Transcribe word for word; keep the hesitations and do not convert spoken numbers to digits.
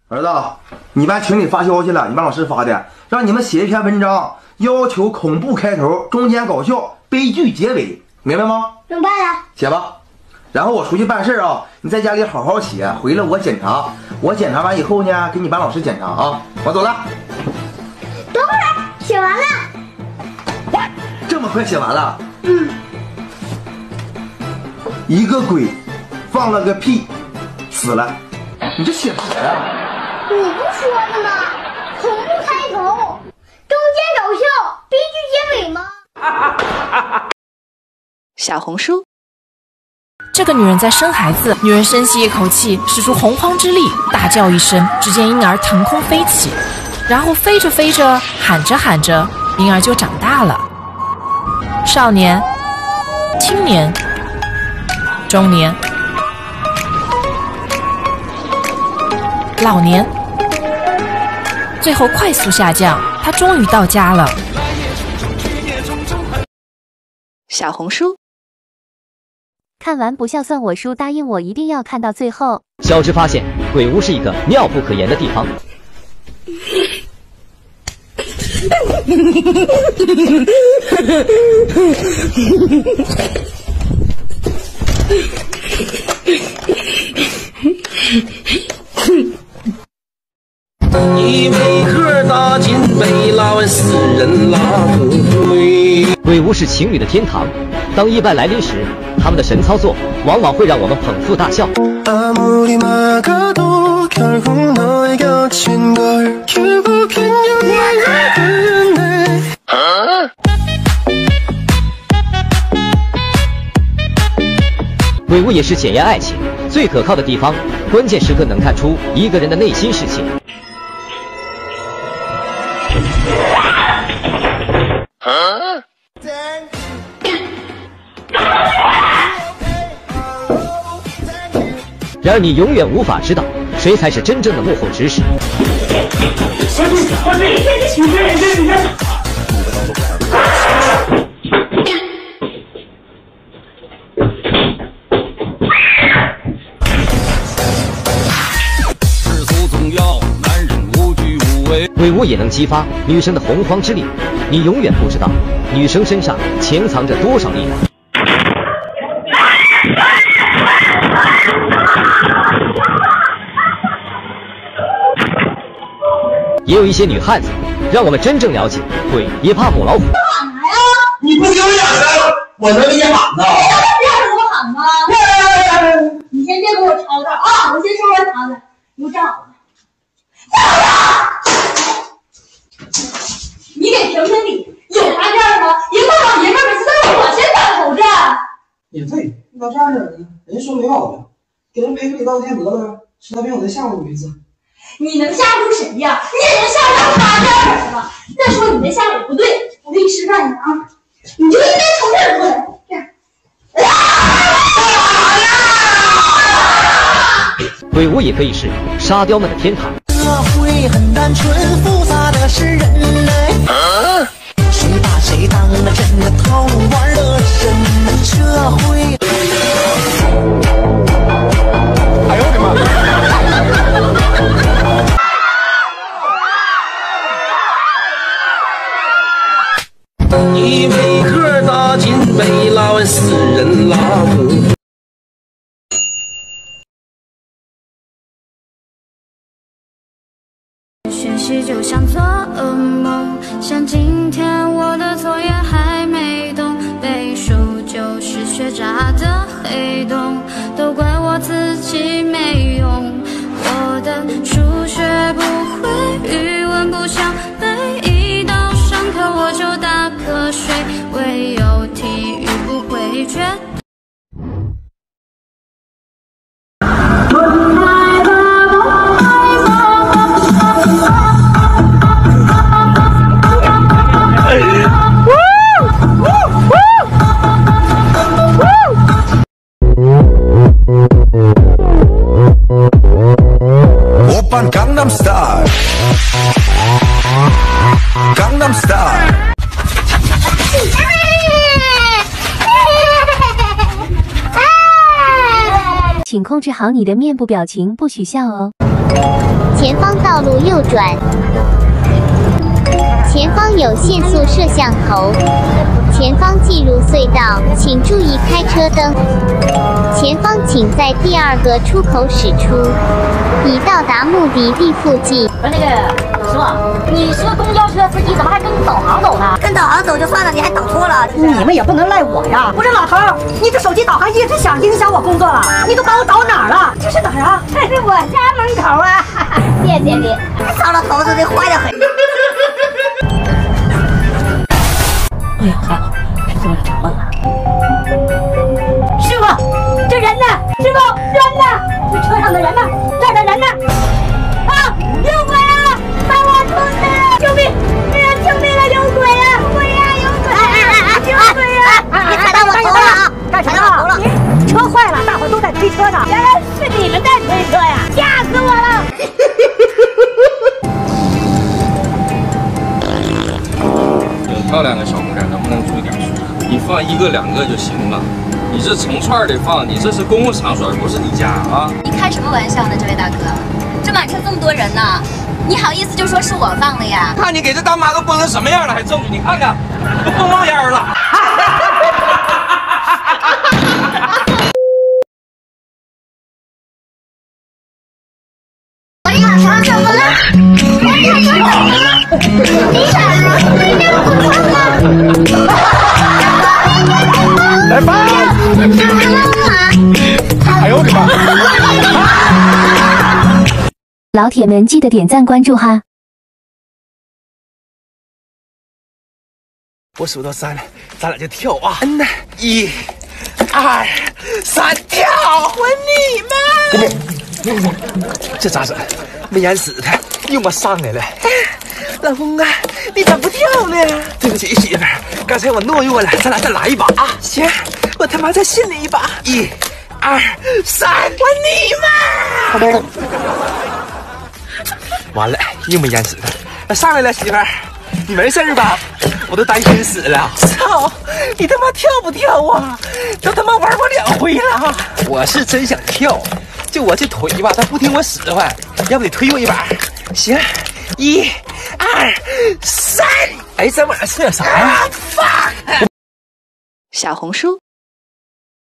儿子，你班群里发消息了，你班老师发的，让你们写一篇文章，要求恐怖开头，中间搞笑，悲剧结尾，明白吗？ 明白了。 写吧。然后我出去办事啊，你在家里好好写，回来我检查，我检查完以后呢，给你班老师检查啊。我走了。 等会儿，写完了。 这么快写完了？ 嗯。 一个鬼，放了个屁，死了。你这写啥呀？ 你不说了吗？恐怖开头，中间搞笑，悲剧结尾吗？ 小红书。 这个女人在生孩子，女人深吸一口气，使出洪荒之力，大叫一声，只见婴儿腾空飞起，然后飞着飞着，喊着喊着，婴儿就长大了。少年、青年、中年、老年，最后快速下降，他终于到家了。 小红书。 看完不孝算我输，答应我一定要看到最后。 小智发现鬼屋是一个妙不可言的地方。 一杯喝打进杯，拉完四人拉不回。 鬼屋是情侣的天堂，当意外来临时，他们的神操作往往会让我们捧腹大笑。鬼屋也是检验爱情最可靠的地方，关键时刻能看出一个人的内心世界。然而你永远无法知道谁才是真正的幕后指使。鬼屋也能激发女生的洪荒之力，你永远不知道女生身上潜藏着多少力量。也有一些女汉子让我们真正了解鬼也怕母老虎。 喊啥呀？ 你不丢脸的，我能给你喊呐！ 你让我喊吗？你先别给我吵吵啊！我先收完堂子，你给我站好了。你给评评理，有啥这样的吗？一个老爷们每次都是我先当头阵。 也对，你咋这样式的呢？人家说没毛病，给人赔不起道歉得了，实在不行我再吓唬你一次。 你能吓唬谁呀？你也能吓唬他这样式的吗？再说你这吓唬不对，我给你示范一下啊！你就应该从这儿过来，这样。 鬼屋也可以是沙雕们的天堂。 社会很单纯，复杂的是人类。啊、谁把谁当了真的套路玩的深？社会。哎呦我的妈！ 一杯喝打进杯，拉完四人拉不回。 学习就像做噩梦，像今天我的作业还没动，背书就是学渣的黑洞，都怪我自己没用。我的数学不会，语文不想背，一到上课我就打瞌睡，唯有体育不会绝。 Gangnam Style Gangnam Style 请控制好你的面部表情，不许笑哦。 前方道路右转，前方有限速摄像头，前方进入隧道，请注意开车灯。前方请在第二个出口驶出，已到达目的地附近。 不是那个师傅，你是个公交车司机，怎么还跟导航走呢？ 跟导航走就算了，你还导错了。 你们也不能赖我呀！不是老头，你这手机导航一直响，影响我工作了。你都把我导哪儿了？这是哪儿啊？这是我家门口啊！谢谢你。 糟了猴子，这坏得很。 哎呀，还好，是这么着了。师傅，这人呢？师傅，人呢？这车上的人呢？这儿的人呢？啊！有鬼啊！把我冲死！救命！哎呀，救命啊！有鬼啊！鬼呀！有鬼！哎哎哎哎！有鬼呀！ 你踩到我头了啊！ 干什么？你车坏了，大伙都在推车呢。原来是你们在推车呀！吓死我了！ 漂亮的小姑娘，能不能注意点数？你放一个两个就行了。你这成串的放，你这是公共场所，不是你家啊！ 你开什么玩笑呢，这位大哥？这满车这么多人呢，你好意思就说是我放的呀？ 看你给这大妈都崩成什么样了，还证据？你看看，都崩冒烟了。 我想说什么了？我想说什么了？你傻了？你让我说吗？ 来吧！哎呦我的妈！ 老铁们记得点赞关注哈！ 我数到三了，咱俩就跳啊！嗯呐，一、二、三，跳！我你妈！这咋整？没淹死他，又没上来了。老公啊，你咋不跳呢？对不起媳妇儿，刚才我懦弱了，咱俩再来一把啊！行，我他妈再信你一把！一、二、三，我你妈！完了，又没淹死他，上来了，媳妇儿，你没事吧？我都担心死了。操，你他妈跳不跳啊？都他妈玩过两回了。我是真想跳，就我这腿吧，他不听我使唤，要不得推我一把？行。一、二、三，哎，在晚上吃点啥呀？ 小红书。